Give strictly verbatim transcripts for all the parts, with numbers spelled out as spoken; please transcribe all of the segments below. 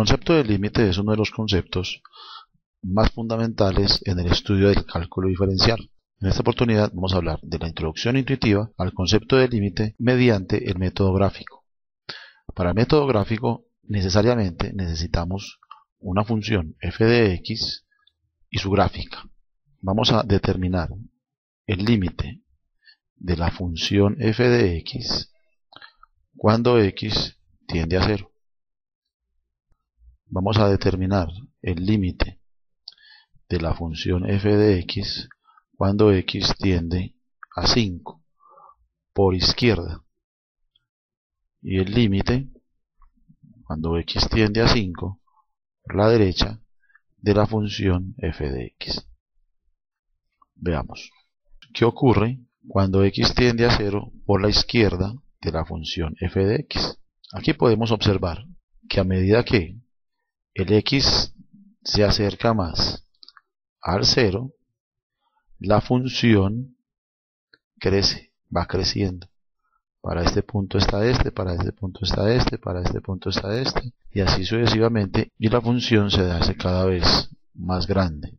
concepto del límite es uno de los conceptos más fundamentales en el estudio del cálculo diferencial. En esta oportunidad vamos a hablar de la introducción intuitiva al concepto de límite mediante el método gráfico. Para el método gráfico necesariamente necesitamos una función f de x y su gráfica. Vamos a determinar el límite de la función f de x cuando x tiende a cero. Vamos a determinar el límite de la función f de x cuando x tiende a cinco por izquierda, y el límite cuando x tiende a cinco por la derecha de la función f de x. Veamos qué ocurre cuando x tiende a cero por la izquierda de la función f de x. Aquí podemos observar que a medida que el x se acerca más al cero, la función crece, va creciendo. Para este punto está este, para este punto está este, para este punto está este, y así sucesivamente, y la función se hace cada vez más grande.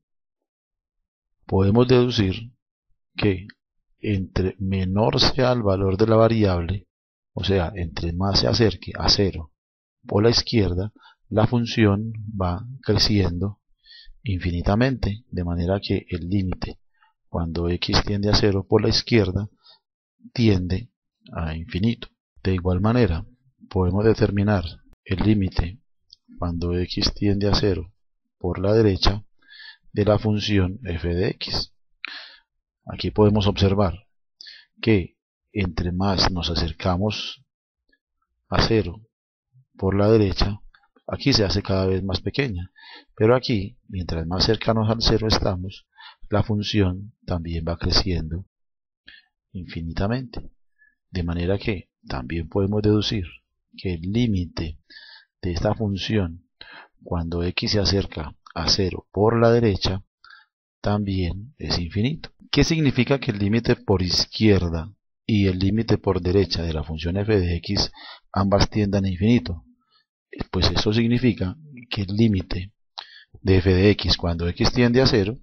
Podemos deducir que entre menor sea el valor de la variable, o sea, entre más se acerque a cero por la izquierda, la función va creciendo infinitamente, de manera que el límite cuando x tiende a cero por la izquierda tiende a infinito. De igual manera, podemos determinar el límite cuando x tiende a cero por la derecha de la función f de x. Aquí podemos observar que entre más nos acercamos a cero por la derecha, aquí se hace cada vez más pequeña, pero aquí, mientras más cercanos al cero estamos, la función también va creciendo infinitamente, de manera que también podemos deducir que el límite de esta función cuando x se acerca a cero por la derecha también es infinito. ¿Qué significa que el límite por izquierda y el límite por derecha de la función f de x ambas tiendan a infinito? Pues eso significa que el límite de f de x cuando x tiende a cero,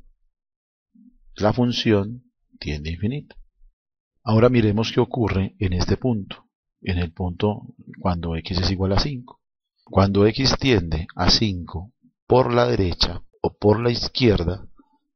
la función tiende a infinito. Ahora miremos qué ocurre en este punto, en el punto cuando x es igual a cinco. Cuando x tiende a cinco por la derecha o por la izquierda,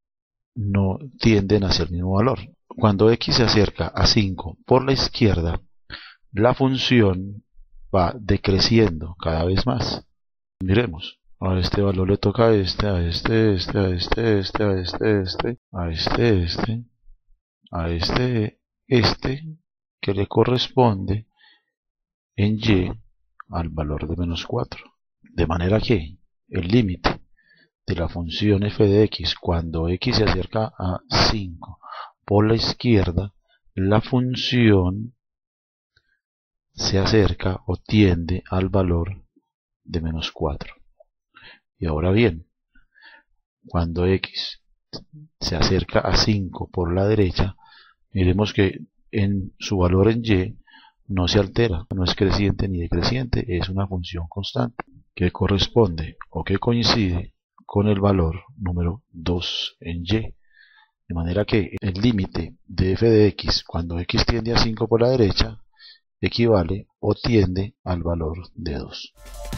no tienden hacia el mismo valor. Cuando x se acerca a cinco por la izquierda, la función va decreciendo cada vez más. Miremos, a este valor le toca a este, a este, este, a este, este, a este, este, a este, este, a este, este, que le corresponde en y al valor de menos cuatro. De manera que el límite de la función f de x cuando x se acerca a cinco por la izquierda, la función se acerca o tiende al valor de menos cuatro. Y ahora bien, cuando x se acerca a cinco por la derecha, miremos que en su valor en y no se altera, no es creciente ni decreciente, es una función constante que corresponde o que coincide con el valor número dos en y. De manera que el límite de f de x cuando x tiende a cinco por la derecha equivale o tiende al valor de dos.